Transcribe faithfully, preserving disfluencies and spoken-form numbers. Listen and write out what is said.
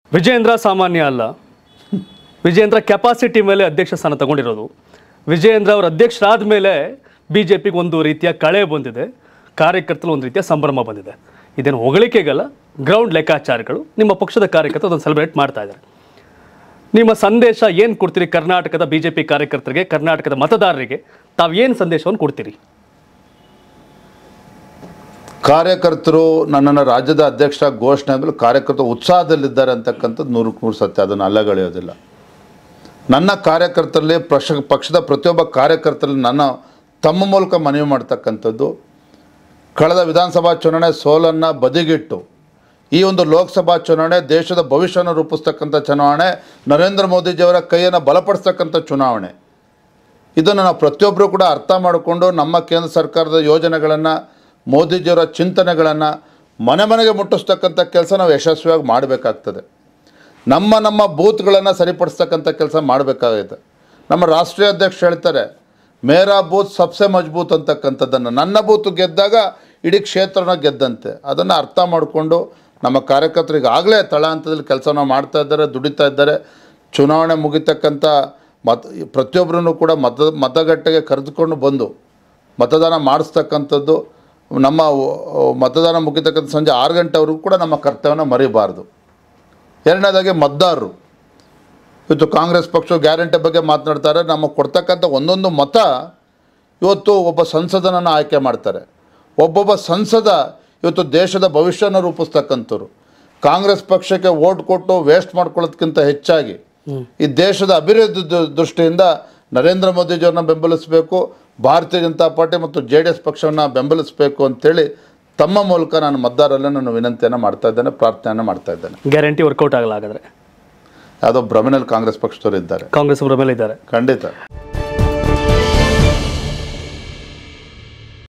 ವಿಜಯೇಂದ್ರ ಸಾಮಾನ್ಯ ಅಲ್ಲ. ವಿಜಯೇಂದ್ರ ಕೆಪಾಸಿಟಿ ಮೇಲೆ ಅಧ್ಯಕ್ಷ ಸ್ಥಾನ ತಗೊಂಡಿರೋದು. ವಿಜಯೇಂದ್ರ ಅವರು ಅಧ್ಯಕ್ಷರಾದ ಮೇಲೆ ಬಿ ಜೆ ಪಿಗೆ ಒಂದು ರೀತಿಯ ಕಳೆ ಬಂದಿದೆ, ಕಾರ್ಯಕರ್ತರು ಒಂದು ರೀತಿಯ ಸಂಭ್ರಮ ಬಂದಿದೆ. ಇದೇನು ಹೊಗಳಿಕೆಗಲ್ಲ, ಗ್ರೌಂಡ್ ಲೆಕ್ಕಾಚಾರಗಳು. ನಿಮ್ಮ ಪಕ್ಷದ ಕಾರ್ಯಕರ್ತರು ಅದನ್ನು ಸೆಲೆಬ್ರೇಟ್ ಮಾಡ್ತಾ ಇದ್ದಾರೆ. ನಿಮ್ಮ ಸಂದೇಶ ಏನು ಕೊಡ್ತೀರಿ ಕರ್ನಾಟಕದ ಬಿ ಜೆ ಪಿ ಕಾರ್ಯಕರ್ತರಿಗೆ, ಕರ್ನಾಟಕದ ಮತದಾರರಿಗೆ? ತಾವು ಏನು ಸಂದೇಶವನ್ನು ಕೊಡ್ತೀರಿ? ಕಾರ್ಯಕರ್ತರು ನನ್ನನ್ನು ರಾಜ್ಯದ ಅಧ್ಯಕ್ಷ ಘೋಷಣೆ ಆದಮೇಲೆ ಕಾರ್ಯಕರ್ತರು ಉತ್ಸಾಹದಲ್ಲಿದ್ದಾರೆ ಅಂತಕ್ಕಂಥದ್ದು ನೂರಕ್ಕೆ ನೂರು ಸತ್ಯ, ಅದನ್ನು ಅಲ್ಲಗಳೆಯೋದಿಲ್ಲ. ನನ್ನ ಕಾರ್ಯಕರ್ತರಲ್ಲಿ ಪಕ್ಷ ಪಕ್ಷದ ಪ್ರತಿಯೊಬ್ಬ ಕಾರ್ಯಕರ್ತರಲ್ಲಿ ನನ್ನ ತಮ್ಮ ಮೂಲಕ ಮನವಿ ಮಾಡ್ತಕ್ಕಂಥದ್ದು, ಕಳೆದ ವಿಧಾನಸಭಾ ಚುನಾವಣೆ ಸೋಲನ್ನು ಬದಿಗಿಟ್ಟು ಈ ಒಂದು ಲೋಕಸಭಾ ಚುನಾವಣೆ ದೇಶದ ಭವಿಷ್ಯವನ್ನು ರೂಪಿಸ್ತಕ್ಕಂಥ ಚುನಾವಣೆ, ನರೇಂದ್ರ ಮೋದಿಜಿಯವರ ಕೈಯನ್ನು ಬಲಪಡಿಸ್ತಕ್ಕಂಥ ಚುನಾವಣೆ. ಇದನ್ನು ನಾವು ಪ್ರತಿಯೊಬ್ಬರು ಕೂಡ ಅರ್ಥ ಮಾಡಿಕೊಂಡು ನಮ್ಮ ಕೇಂದ್ರ ಸರ್ಕಾರದ ಯೋಜನೆಗಳನ್ನು, ಮೋದಿಜಿಯವರ ಚಿಂತನೆಗಳನ್ನು ಮನೆ ಮನೆಗೆ ಮುಟ್ಟಿಸ್ತಕ್ಕಂಥ ಕೆಲಸ ನಾವು ಯಶಸ್ವಿಯಾಗಿ ಮಾಡಬೇಕಾಗ್ತದೆ. ನಮ್ಮ ನಮ್ಮ ಬೂತ್ಗಳನ್ನು ಸರಿಪಡಿಸ್ತಕ್ಕಂಥ ಕೆಲಸ ಮಾಡಬೇಕಾಗಿದೆ. ನಮ್ಮ ರಾಷ್ಟ್ರೀಯ ಅಧ್ಯಕ್ಷರು ಹೇಳ್ತಾರೆ, ಮೇರಾ ಬೂತ್ ಸಬ್ಸೆ ಮಜಬೂತ್ ಅಂತಕ್ಕಂಥದ್ದನ್ನು. ನನ್ನ ಬೂತ್ ಗೆದ್ದಾಗ ಇಡೀ ಕ್ಷೇತ್ರನ ಗೆದ್ದಂತೆ. ಅದನ್ನು ಅರ್ಥ ಮಾಡಿಕೊಂಡು ನಮ್ಮ ಕಾರ್ಯಕರ್ತರಿಗೆ ಆಗಲೇ ತಳ ಹಂತದಲ್ಲಿ ಕೆಲಸನ ಮಾಡ್ತಾ ಇದ್ದಾರೆ, ದುಡಿತಾ ಇದ್ದಾರೆ. ಚುನಾವಣೆ ಮುಗಿತಕ್ಕಂಥ ಮತ ಪ್ರತಿಯೊಬ್ಬರೂ ಕೂಡ ಮತ ಮತಗಟ್ಟೆಗೆ ಕರೆದುಕೊಂಡು ಬಂದು ಮತದಾನ ಮಾಡಿಸ್ತಕ್ಕಂಥದ್ದು ನಮ್ಮ ಮತದಾನ ಮುಗಿತಕ್ಕಂಥ ಸಂಜೆ ಆರು ಗಂಟೆವರೆಗೂ ಕೂಡ ನಮ್ಮ ಕರ್ತವ್ಯನ ಮರಿಬಾರ್ದು. ಎರಡನೇದಾಗಿ ಮತದಾರರು ಇವತ್ತು ಕಾಂಗ್ರೆಸ್ ಪಕ್ಷ ಗ್ಯಾರಂಟಿ ಬಗ್ಗೆ ಮಾತನಾಡ್ತಾರೆ. ನಮಗೆ ಕೊಡ್ತಕ್ಕಂಥ ಒಂದೊಂದು ಮತ ಇವತ್ತು ಒಬ್ಬ ಸಂಸದನನ್ನು ಆಯ್ಕೆ ಮಾಡ್ತಾರೆ. ಒಬ್ಬೊಬ್ಬ ಸಂಸದ ಇವತ್ತು ದೇಶದ ಭವಿಷ್ಯನ ರೂಪಿಸ್ತಕ್ಕಂಥವ್ರು. ಕಾಂಗ್ರೆಸ್ ಪಕ್ಷಕ್ಕೆ ವೋಟ್ ಕೊಟ್ಟು ವೇಸ್ಟ್ ಮಾಡ್ಕೊಳ್ಳೋದಕ್ಕಿಂತ ಹೆಚ್ಚಾಗಿ ಈ ದೇಶದ ಅಭಿವೃದ್ಧಿ ದೃಷ್ಟಿಯಿಂದ ನರೇಂದ್ರ ಮೋದಿಜಿಯವ್ರನ್ನ ಬೆಂಬಲಿಸಬೇಕು, ಭಾರತೀಯ ಜನತಾ ಪಾರ್ಟಿ ಮತ್ತು ಜೆ ಡಿ ಎಸ್ ಪಕ್ಷವನ್ನು ಬೆಂಬಲಿಸಬೇಕು ಅಂತೇಳಿ ತಮ್ಮ ಮೂಲಕ ನಾನು ಮತದಾರರಲ್ಲೇ ನಾನು ವಿನಂತಿಯನ್ನು ಮಾಡ್ತಾ ಇದ್ದೇನೆ, ಪ್ರಾರ್ಥನೆಯನ್ನು ಮಾಡ್ತಾ ಇದ್ದೇನೆ. ಗ್ಯಾರಂಟಿ ವರ್ಕೌಟ್ ಆಗಲ್ಲ ಹಾಗಾದರೆ? ಯಾವುದೋ ಭ್ರಮೆನಲ್ಲಿ ಕಾಂಗ್ರೆಸ್ ಪಕ್ಷದವರು ಇದ್ದಾರೆ, ಕಾಂಗ್ರೆಸ್ ಭ್ರಮೆಯಲ್ಲಿ ಇದ್ದಾರೆ ಖಂಡಿತ.